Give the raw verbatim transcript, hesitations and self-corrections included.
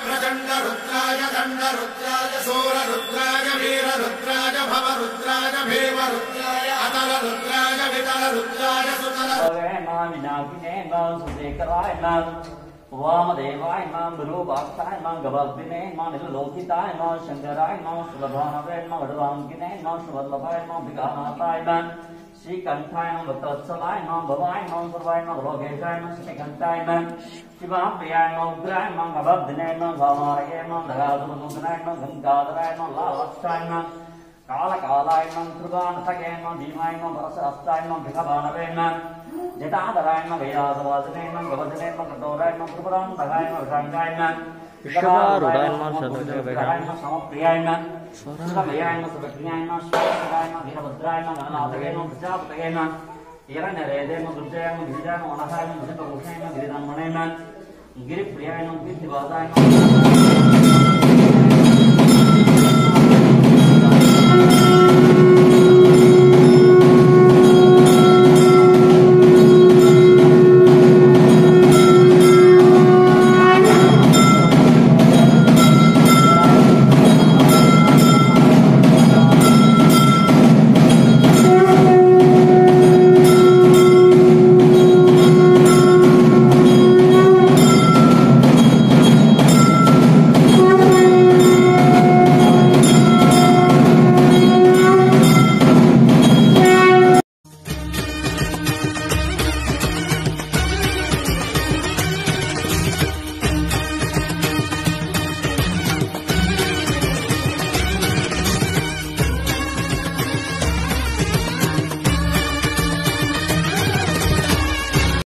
प्रचंड रुद्राय दंड रुद्राय सूर रुद्राय वीर रुद्राय भव रुद्राय भीम रुद्राय अतल रुद्राय वितल रुद्राय सुतल वामदेवाय नमः विरूपाक्षाय नमः गभर्दिने नमः नीललोकिताय नमः शंकराय नमः सुलभानवे नमः वडवांगिने नमः सुवल्लभाय नमः विघ्ननाथाय नमः श्रीकंठाय नमः भक्तवत्सलाय नमः भवाय नमः सर्वाय नमः भोगेशाय नमः श्रीकंठाय नमः शिवाप्रियाय नमः उग्राय नमः गभर्दिने नमः भामारये नमः धराधुमनूतनाय नमः गंगाधराय नमः लालक्षाय नमः कालकालाय नमः त्रिभानसखे नमः भीमाय नमः भरसहस्ताय नमः भिखभानवे नमः जटाधराय नमः वैरासवासिने नमः गवदने नमः कठोराय नमः त्रिपुरान्तकाय नमः विशाखाय नमः विषवारूढाय नमः शतविग्रहाय नमः समप्रियाय नमः सुरभयाय नमः सुभक्तियाय नमः शिवसुराय नमः वीरभद्राय नमः गणनाथये नमः प्रजापतये नमः हिरण्यरेदे नमः दुर्जयाय नमः गिरिजाय नमः अनघाय नमः भुजगभूषणाय नमः गिरिधर्मणे नमः गिरिप्रियाय नमः कीर्तिवासाय नमः